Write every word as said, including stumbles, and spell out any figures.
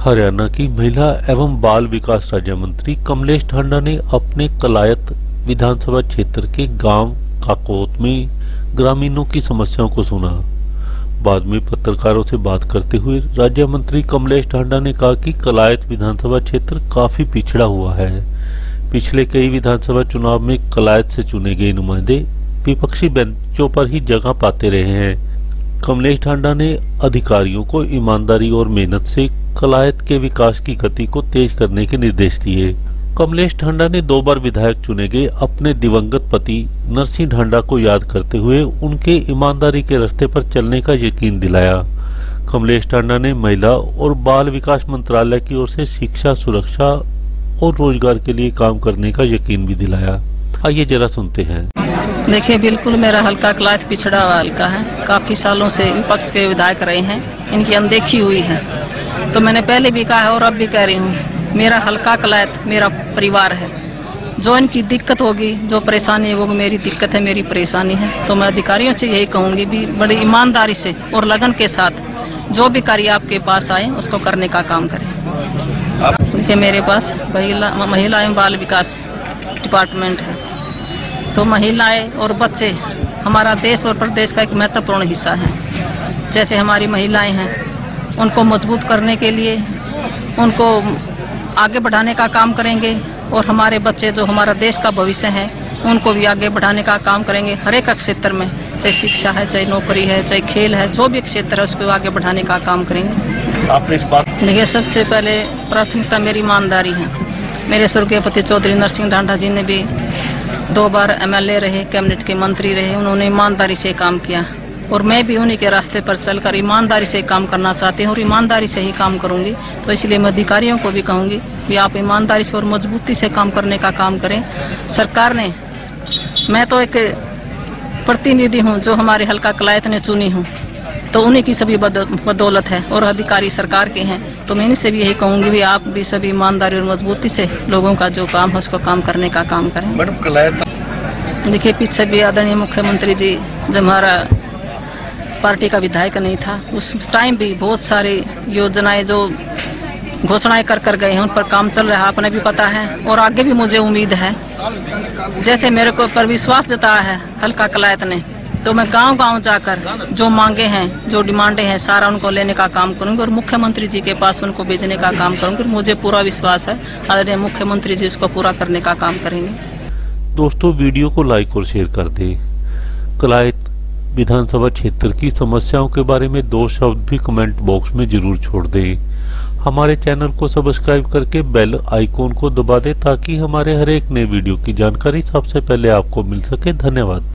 हरियाणा की महिला एवं बाल विकास राज्य मंत्री कमलेश ढांडा ने अपने कलायत विधानसभा क्षेत्र के गांव काकोत में ग्रामीणों की समस्याओं को सुना। बाद में पत्रकारों से बात करते हुए राज्य मंत्री कमलेश ढांडा ने कहा कि कलायत विधानसभा क्षेत्र काफी पिछड़ा हुआ है। पिछले कई विधानसभा चुनाव में कलायत से चुने गए नुमाइंदे विपक्षी बेंचों पर ही जगह पाते रहे हैं। कमलेश ढांडा ने अधिकारियों को ईमानदारी और मेहनत से कलायत के विकास की गति को तेज करने के निर्देश दिए। कमलेश ढांडा ने दो बार विधायक चुने गए अपने दिवंगत पति नरसिंह ढांडा को याद करते हुए उनके ईमानदारी के रास्ते पर चलने का यकीन दिलाया। कमलेश ढांडा ने महिला और बाल विकास मंत्रालय की ओर से शिक्षा, सुरक्षा और रोजगार के लिए काम करने का यकीन भी दिलाया। आइए जरा सुनते हैं। देखिए, बिल्कुल मेरा हल्का कलायत पिछड़ा हुआ हल्का है। काफी सालों से विपक्ष के विधायक रहे हैं, इनकी अनदेखी हुई है। तो मैंने पहले भी कहा है और अब भी कह रही हूँ, मेरा हल्का कलायत मेरा परिवार है। जो इनकी दिक्कत होगी, जो परेशानी होगी, मेरी दिक्कत है, मेरी परेशानी है। तो मैं अधिकारियों से यही कहूँगी भी बड़ी ईमानदारी से और लगन के साथ जो भी कार्य आपके पास आए उसको करने का काम करें। क्योंकि मेरे पास महिला महिला एवं बाल विकास डिपार्टमेंट है। तो महिलाएं और बच्चे हमारा देश और प्रदेश का एक महत्वपूर्ण हिस्सा है। जैसे हमारी महिलाएं हैं, उनको मजबूत करने के लिए उनको आगे बढ़ाने का काम करेंगे, और हमारे बच्चे जो हमारा देश का भविष्य है उनको भी आगे बढ़ाने का काम करेंगे। हर एक क्षेत्र में, चाहे शिक्षा है, चाहे नौकरी है, चाहे खेल है, जो भी क्षेत्र है उसको आगे बढ़ाने का काम करेंगे। आपने इस बात देखिए, सबसे पहले प्राथमिकता मेरी ईमानदारी है। मेरे स्वर्गीय पति चौधरी नरसिंह ढांडा जी ने भी दो बार एम एल ए रहे, कैबिनेट के मंत्री रहे। उन्होंने ईमानदारी से काम किया और मैं भी उन्हीं के रास्ते पर चलकर ईमानदारी से काम करना चाहती हूँ और ईमानदारी से ही काम करूँगी। तो इसलिए मैं अधिकारियों को भी कहूँगी कि आप ईमानदारी से और मजबूती से काम करने का काम करें। सरकार ने, मैं तो एक प्रतिनिधि हूँ जो हमारे हल्का कलायत ने चुनी हूँ, तो उन्हीं की सभी बदौलत है और अधिकारी सरकार के हैं। तो मैं इनसे भी यही कहूँगी भी आप भी सभी ईमानदारी और मजबूती से लोगों का जो काम है उसको काम करने का काम करें। मैडम, कलायत देखिए, पीछे भी आदरणीय मुख्यमंत्री जी जब हमारा पार्टी का विधायक नहीं था, उस टाइम भी बहुत सारी योजनाएं जो घोषणाएं कर कर गए हैं उन पर काम चल रहा है, आपने भी पता है। और आगे भी मुझे उम्मीद है, जैसे मेरे को पर विश्वास जताया है हल्का कलायत ने, तो मैं गांव गांव जाकर जो मांगे हैं, जो डिमांडें हैं, सारा उनको लेने का काम करूंगी और मुख्यमंत्री जी के पास उनको भेजने का काम करूंगी। मुझे पूरा विश्वास है आदरणीय मुख्यमंत्री जी उसको पूरा करने का काम करेंगे। दोस्तों, वीडियो को लाइक और शेयर कर दें। कलायत विधानसभा क्षेत्र की समस्याओं के बारे में दो शब्द भी कमेंट बॉक्स में जरूर छोड़ दें। हमारे चैनल को सब्सक्राइब करके बेल आइकॉन को दबा दें ताकि हमारे हर एक नए वीडियो की जानकारी सबसे पहले आपको मिल सके। धन्यवाद।